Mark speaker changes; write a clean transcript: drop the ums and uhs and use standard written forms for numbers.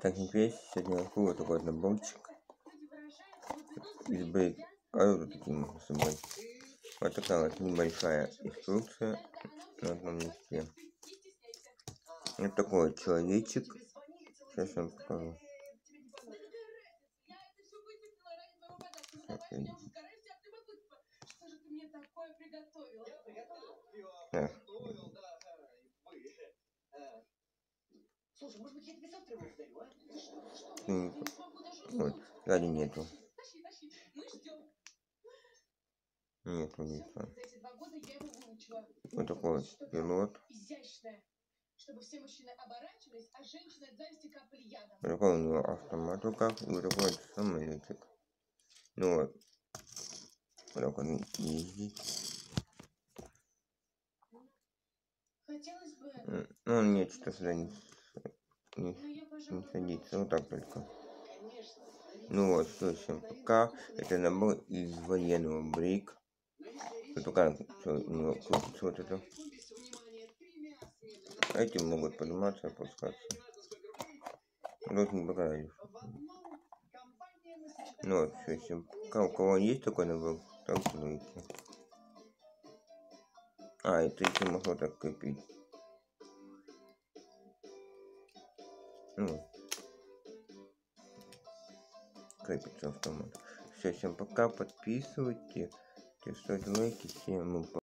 Speaker 1: Итак, здесь сегодня вот такой вот наборчик из Break Aero, такие можно собрать. Вот такая вот небольшая инструкция на одном листе. Вот такой вот человечек. Сейчас я вам покажу. Так. Вот, сзади нету. Нету лица. Вот такой вот пилот. Такой у него автомат в руках, и вот такой вот самолетик. Ну вот. Вот так он ездит. Ну он нет, что сюда не садится. Вот так только. Ну вот, все, всем пока. Это набор из военного Брейк. Вот пока что у него крутится вот это. А эти могут подниматься и опускаться. Вот не понравились. Ну вот, все, всем пока. У кого есть такой набор, ставьте лайки. А, это еще можно так крепить. Ну, крепится автомат. Все, всем пока, подписывайтесь, ставьте лайки, всем пока.